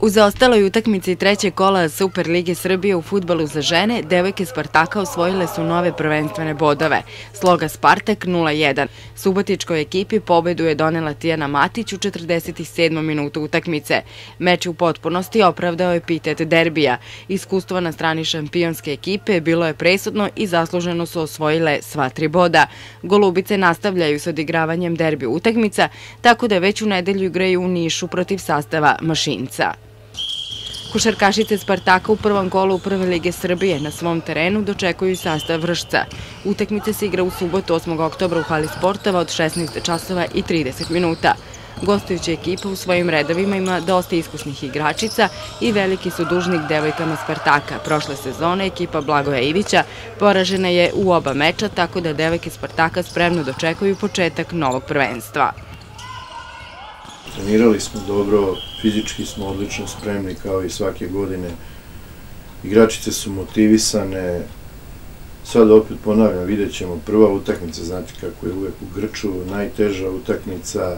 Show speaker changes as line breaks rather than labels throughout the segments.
U zaostaloj utakmici trećeg kola Super lige Srbije u fudbalu za žene, devojke Spartaka osvojile su nove prvenstvene bodove. Sloga Spartak 0:1. Subotičkoj ekipi pobedu je donela Tijana Matić u 47. minutu utakmice. Meč u potpunosti opravdao epitet derbija. Iskustvo na strani šampionske ekipe bilo je presudno i zasluženo su osvojile sva 3 boda. Golubice nastavljaju s odigravanjem derbi utakmica, tako da već u nedelju igraju u Nišu protiv sastava Mašinca. Košarkašice Spartaka u prvom kolu Prve lige Srbije na svom terenu dočekuju sastav Vršca. Utakmica se igra u subotu 8. oktobra u hali sportova od 16 časova i 30 minuta. Gostujuća ekipa u svojim redovima ima dosta iskusnih igračica i veliki su dužnik devojkama Spartaka. Prošle sezone ekipa Blagoja Ivića poražena je u oba meča, tako da devojke Spartaka spremno dočekuju početak novog prvenstva.
Trenirali smo dobro, fizički smo odlično spremni kao i svake godine. Igračice su motivisane. Sad opet ponavljam, vidjet ćemo prva utakmica, znate kako je uvek u grču, najteža utakmica,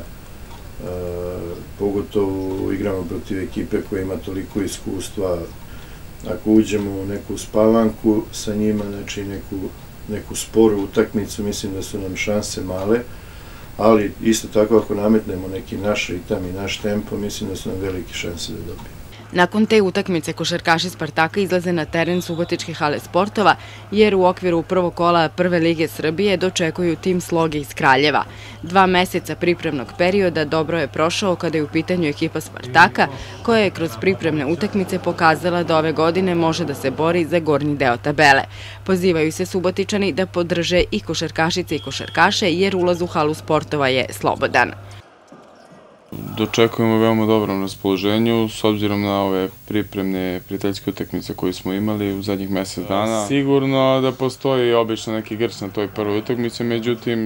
pogotovo igramo protiv ekipe koja ima toliko iskustva. Ako uđemo u neku spavanku sa njima, znači neku sporu utakmicu, mislim da su nam šanse male. Ali isto tako ako nametnemo neki naš ritam i naš tempo, mislim da su nam velike šanse da dobijemo.
Nakon te utakmice košarkaši Spartaka izlaze na teren Subotičke hale sportova, jer u okviru prvog kola Prve lige Srbije dočekuju tim Sloge iz Kraljeva. 2 meseca pripremnog perioda dobro je prošao kada je u pitanju ekipa Spartaka, koja je kroz pripremne utakmice pokazala da ove godine može da se bori za gornji deo tabele. Pozivaju se Subotičani da podrže i košarkašice i košarkaše, jer ulaz u halu sportova je slobodan.
Dočekujemo veoma dobrom raspoloženju s obzirom na ove pripremne prijateljske utakmice koje smo imali u zadnjih mesec dana. Sigurno da postoji obično neki grč na toj prvoj utakmici, međutim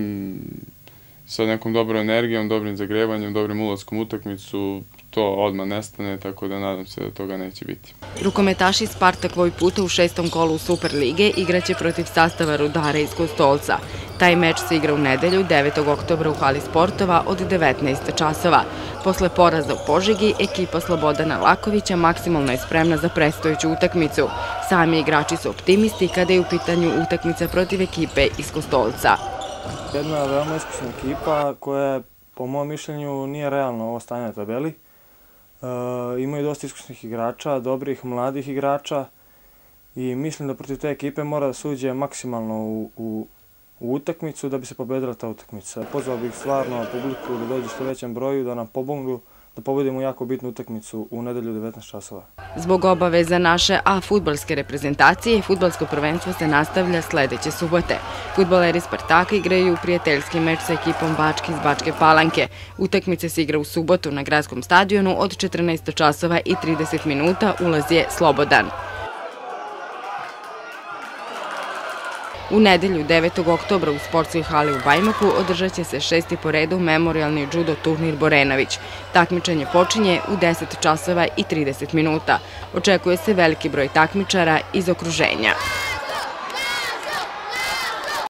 sa nekom dobrom energijom, dobrim zagrevanjem, dobrim ulaskom u utakmicu to odmah nestane, tako da nadam se da toga neće biti.
Rukometaši Spartak ovoj puta u 6. kolu Super lige igraće protiv sastava Rudara iz Kostolca. Taj meč se igra u nedelju 9. oktobra u hali sportova od 19 časova. Posle poraza u Požegi, ekipa Slobodana Lakovića maksimalno je spremna za predstojeću utakmicu. Sami igrači su optimisti kada je u pitanju utakmica protiv ekipe iz Kostolca.
Jedna veoma iskusna ekipa koja, po mom mišljenju, nije realno ovo stanje na tabeli. Imaju dosta iskusnih igrača, dobrih, mladih igrača i mislim da protiv te ekipe mora da se uđe maksimalno u utakmicu da bi se pobedila ta utakmica. Pozvao bih stvarno publiku da dođe što većem broju, da nam pomognu, da pobedimo jako bitnu utakmicu u nedelju 19 časova.
Zbog obaveza naše fudbalske reprezentacije, fudbalsko prvenstvo se nastavlja sledeće subote. Fudbaleri Spartaka igraju prijateljski meč sa ekipom Bačke iz Bačke Palanke. Utakmica se igra u subotu na gradskom stadionu od 14 časova i 30 minuta, ulaz je slobodan. U nedelju 9. oktobra u sportskoj hali u Bajmoku održat će se 6. po redu memorijalni judo turnir Borenović. Takmičenje počinje u 10 časova i 30 minuta. Očekuje se veliki broj takmičara iz okruženja.